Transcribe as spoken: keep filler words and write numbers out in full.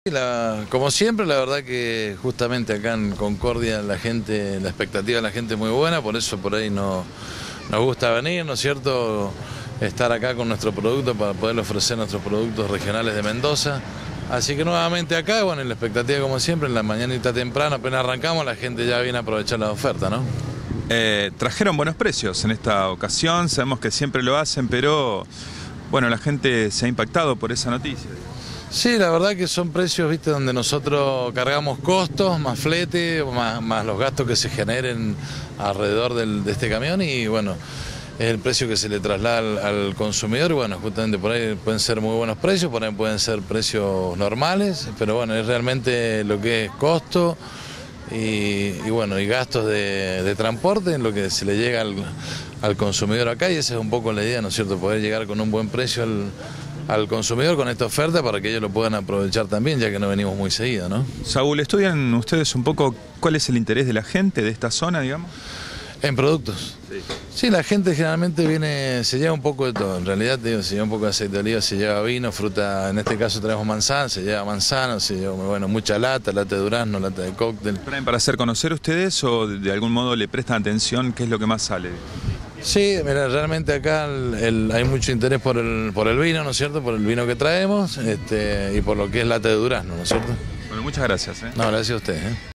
La, como siempre, la verdad que justamente acá en Concordia la gente, la expectativa de la gente es muy buena, por eso por ahí no, nos gusta venir, ¿no es cierto? Estar acá con nuestro producto para poder ofrecer nuestros productos regionales de Mendoza. Así que nuevamente acá, bueno, la expectativa como siempre, en la mañanita temprano, apenas arrancamos, la gente ya viene a aprovechar la oferta, ¿no? Eh, trajeron buenos precios en esta ocasión, sabemos que siempre lo hacen, pero bueno, la gente se ha impactado por esa noticia. Sí, la verdad que son precios, viste, donde nosotros cargamos costos, más flete, más, más los gastos que se generen alrededor del, de este camión y bueno, es el precio que se le traslada al, al consumidor. Y bueno, justamente por ahí pueden ser muy buenos precios, por ahí pueden ser precios normales, pero bueno, es realmente lo que es costo y, y bueno, y gastos de, de transporte en lo que se le llega al, al consumidor acá, y esa es un poco la idea, ¿no es cierto? Poder llegar con un buen precio al al consumidor con esta oferta para que ellos lo puedan aprovechar también, ya que no venimos muy seguido, ¿no? Saúl, ¿estudian ustedes un poco cuál es el interés de la gente de esta zona, digamos? En productos. Sí. Sí, la gente generalmente viene, se lleva un poco de todo. En realidad, te digo, se lleva un poco de aceite de oliva, se lleva vino, fruta, en este caso traemos manzana, se lleva manzana, se lleva, bueno, mucha lata, lata de durazno, lata de cóctel. ¿Traen para hacer conocer ustedes o de algún modo le prestan atención qué es lo que más sale? Sí, mira, realmente acá el, el, hay mucho interés por el, por el vino, ¿no es cierto? Por el vino que traemos este, y por lo que es lata de durazno, ¿no es cierto? Bueno, muchas gracias. ¿eh? No, gracias a ustedes. ¿eh?